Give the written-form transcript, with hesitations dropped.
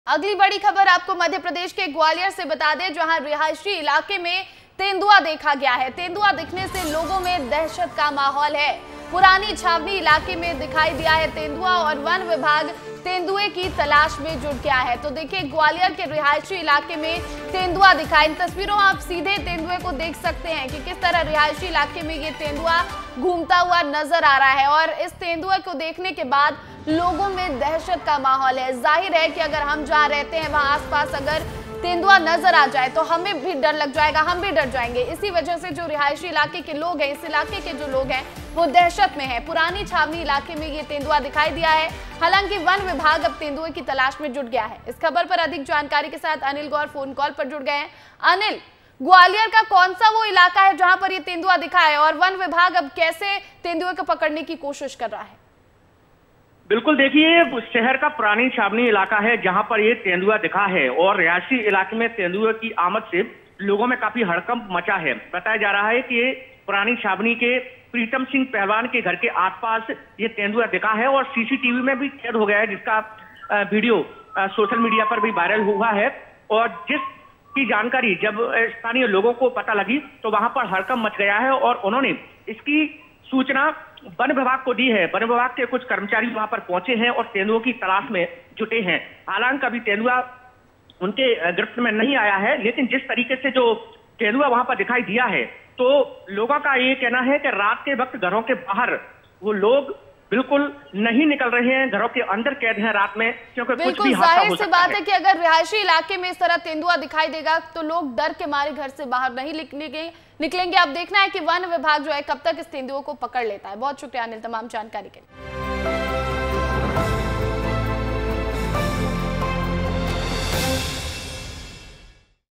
अगली बड़ी खबर आपको मध्य प्रदेश के ग्वालियर से बता दें, जहां रिहायशी इलाके में तेंदुआ देखा गया है। तेंदुआ दिखने से लोगों में दहशत का माहौल है। पुरानी छावनी इलाके में दिखाई दिया है तेंदुआ और वन विभाग तेंदुए की तलाश में जुट गया है। तो देखिए, ग्वालियर के रिहायशी इलाके में तेंदुआ दिखा। इन तस्वीरों में आप सीधे तेंदुए को देख सकते हैं कि किस तरह रिहायशी इलाके में ये तेंदुआ घूमता हुआ नजर आ रहा है। और इस तेंदुए को देखने के बाद लोगों में दहशत का माहौल है। जाहिर है कि अगर हम जहाँ रहते हैं वहां आसपास अगर तेंदुआ नजर आ जाए तो हमें भी डर लग जाएगा, हम भी डर जाएंगे। इसी वजह से जो रिहायशी इलाके के लोग हैं, इस इलाके के जो लोग हैं वो दहशत में हैं। पुरानी छावनी इलाके में ये तेंदुआ दिखाई दिया है। हालांकि वन विभाग अब तेंदुए की तलाश में जुट गया है। इस खबर पर अधिक जानकारी के साथ अनिल गौर फोन कॉल पर जुड़ गए हैं। अनिल, ग्वालियर का कौन सा वो इलाका है जहां पर ये तेंदुआ दिखा है और वन विभाग अब कैसे तेंदुए को पकड़ने की कोशिश कर रहा है? बिल्कुल, देखिए, शहर का पुरानी छावनी इलाका है जहां पर ये तेंदुआ दिखा है और रिहायशी इलाके में तेंदुए की आमद से लोगों में काफी हड़कंप मचा है। बताया जा रहा है कि ये पुरानी छावनी के प्रीतम सिंह पहलवान के घर के आसपास ये तेंदुआ दिखा है और सीसीटीवी में भी कैद हो गया है, जिसका वीडियो सोशल मीडिया पर भी वायरल हुआ है। और जिसकी जानकारी जब स्थानीय लोगों को पता लगी तो वहां पर हड़कंप मच गया है और उन्होंने इसकी सूचना वन विभाग को दी है। वन विभाग के कुछ कर्मचारी वहां पर पहुंचे हैं और तेंदुओं की तलाश में जुटे हैं। हालांकि अभी तेंदुआ उनके गिरफ्त में नहीं आया है, लेकिन जिस तरीके से जो तेंदुआ वहां पर दिखाई दिया है तो लोगों का ये कहना है कि रात के वक्त घरों के बाहर वो लोग बिल्कुल नहीं निकल रहे हैं, घरों के अंदर कैद हैं रात में, क्योंकि कुछ भी हादसा हो सकता है। जाहिर सी बात है कि अगर रिहायशी इलाके में इस तरह तेंदुआ दिखाई देगा तो लोग डर के मारे घर से बाहर नहीं निकलेंगे। अब देखना है कि वन विभाग जो है कब तक इस तेंदुए को पकड़ लेता है। बहुत शुक्रिया अनिल तमाम जानकारी के लिए।